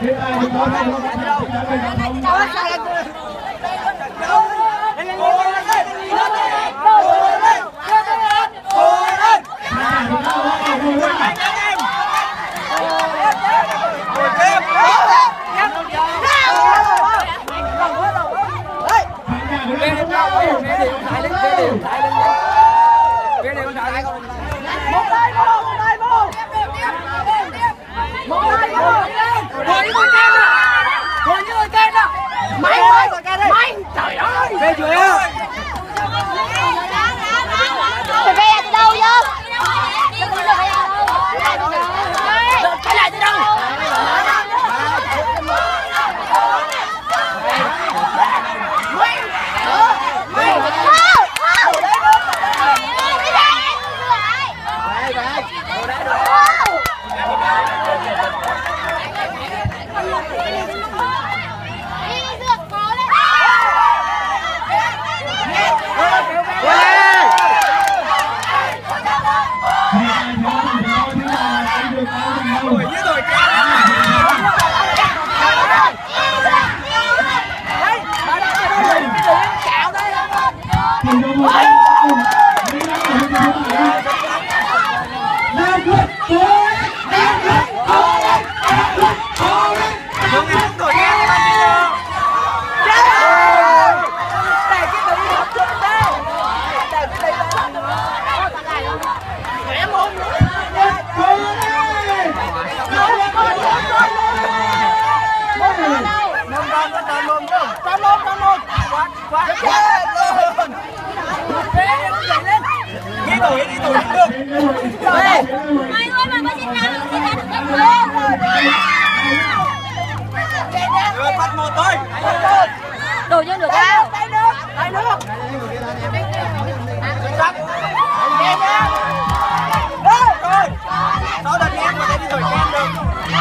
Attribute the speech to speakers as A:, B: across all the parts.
A: Trời ơi! Về chưa?
B: Mày về từ đâu vậy?
A: Cái này từ đâu?
B: Mày ơi mà có xin ra được không lên.
A: Bắt một thôi.
B: Đồ chứ được đâu.
A: Tay nước. Sắc. Rồi. Sau đợt em mà đi rồi kem được.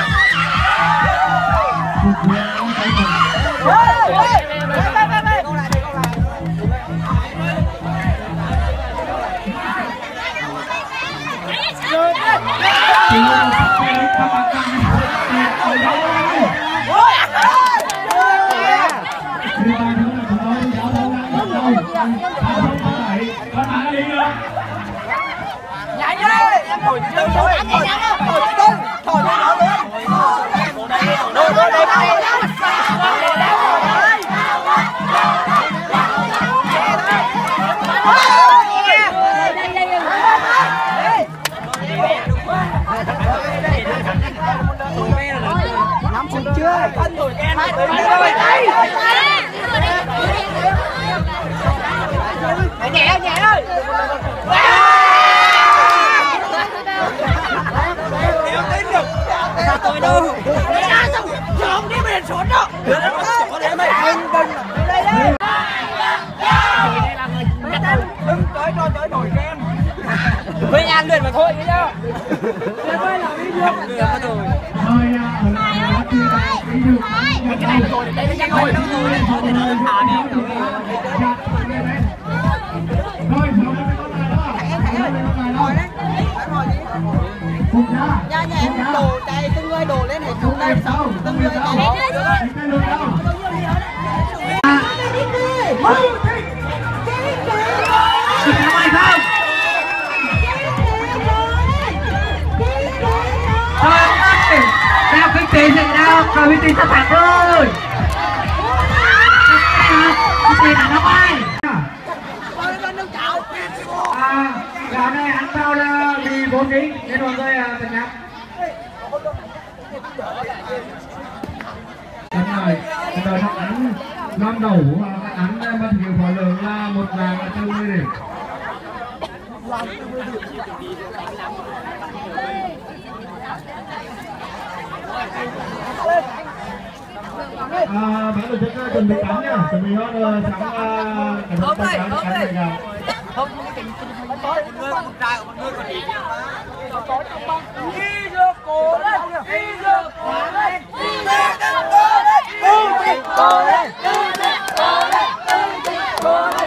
A: Nhảy đi. Thổi từ từ. Nắm chừng chưa? Cân thổi đen rồi. Nhẹ ơi. Kéo đến được. Tôi đâu. Không đi mình xuống đâu. Có thể mày đừng đây đây. Đừng tới nổi kem. Với An luyện mà thôi nhá. Cái này rồi đây nó nhanh rồi. Thả đi. Nhà em đổ chạy từng người đổ lên hết không đây xong từng người chạy.
C: Đeo kinh tế dậy đâu, cầu kinh tế sắp phạt rồi. Kinh tế là nó ai? Gạo này ăn bao là mì 4 kg, nên mọi người tình nhắc. Đúng rồi, đời nó ăn non đầu, ăn mà thiếu phó lượng là 1 vàng là 40 điểm. Bạn tổ chức chuẩn bị cắn nhá, chuẩn bị hết sẵn cắn này nào.
A: Không, tối người con trai của người còn đi. Tối trong băng. Đi được cổ lên. Đi được cổ lên. Đi được cổ lên. Đi được cổ lên. Đi được cổ lên. Đi được cổ lên.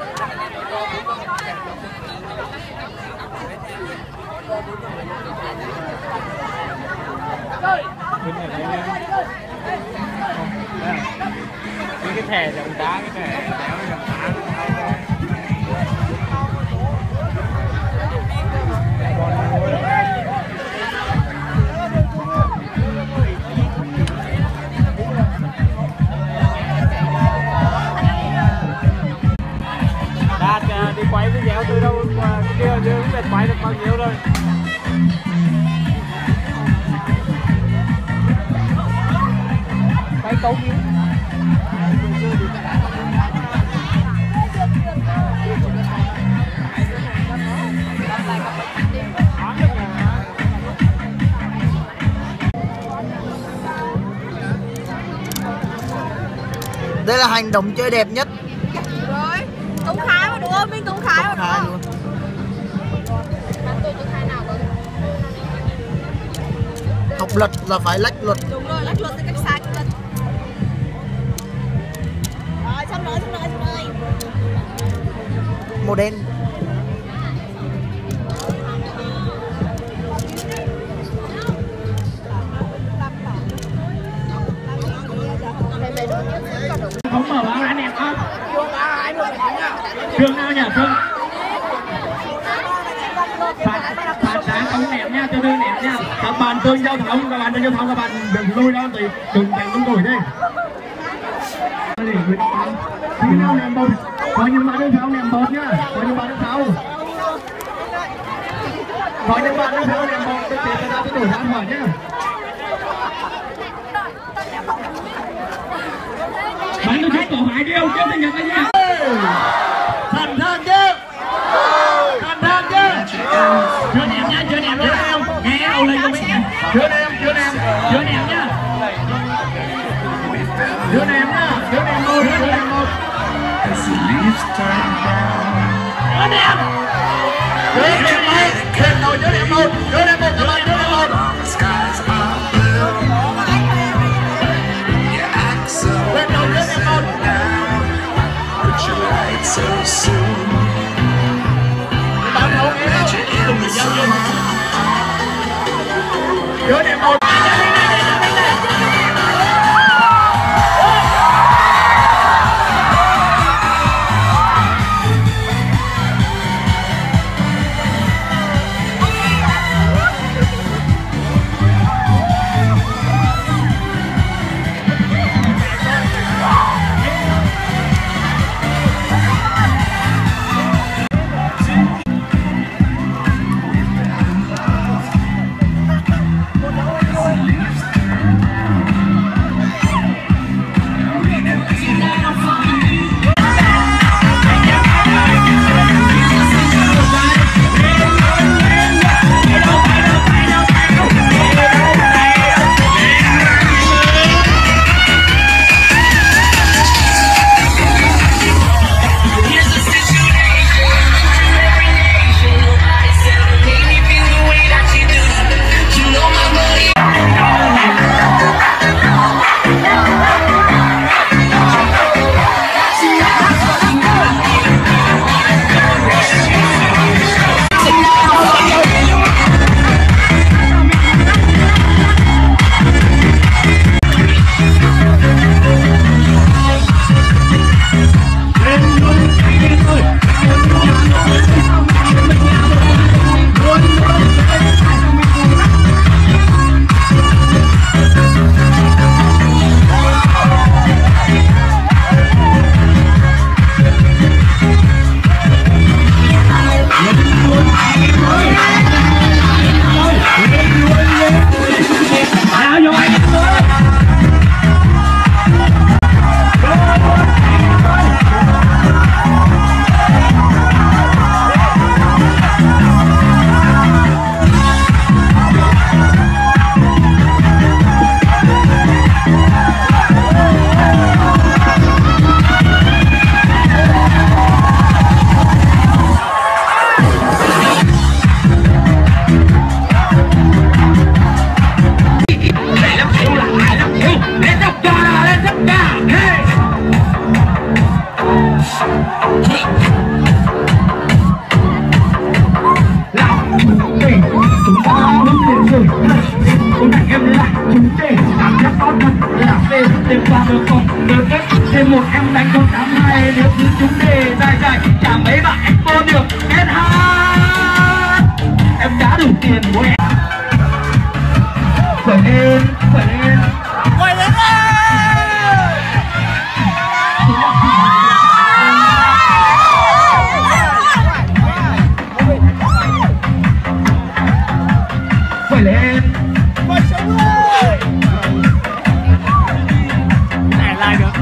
A: Hãy subscribe cho kênh Ghiền Mì Gõ để không bỏ lỡ những video hấp dẫn. cái thẻ dòng đá cái thẻ đéo dòng đá. Đạt đi quay video từ đâu cái kia chứ không biết quay được bao nhiêu rồi. Quay câu nhiêu.
D: Đây là hành động chơi đẹp nhất.
B: Rồi, Tuấn Khải mà đúng không? Minh Tuấn Khải mà đúng không?
D: Học luật là phải lách luật.
B: Đúng rồi, lách luật thì cách sai luật. Rồi, xong rồi.
D: Màu đen.
C: Không mở báo anh em không? Trường nào nhỉ? Trường phạt đá không ném nha, từ từ ném nha. Các bạn tương giao thông, các bạn đừng lùi ra thì đừng đánh không đổi đi. Khi nào ném bột, có những bạn đứng sau ném bột nhá, có những bạn đứng sau. Có những bạn đứng sau ném bột, để người ta đổi ra hỏi nhá. Bạn có thích cổ hải điêu chứ tình nhận là gì? Thần thang chứ. Chưa ném nhá, nghe ầu lên không biết nha. Chưa ném nhá. Chưa ném một.
E: So soon, that you're in the sun.
C: một em đánh con 82 nếu như chúng đề dài dài chả mấy bạn expo được hết hát em đã đủ tiền của em quẩy lên quẩy lên
A: quay lên
C: quẩy lên
A: quay xuống ơi này lại được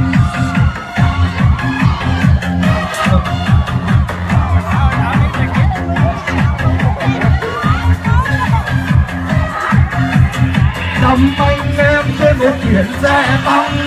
C: đâm anh em trên một chuyến xe tăng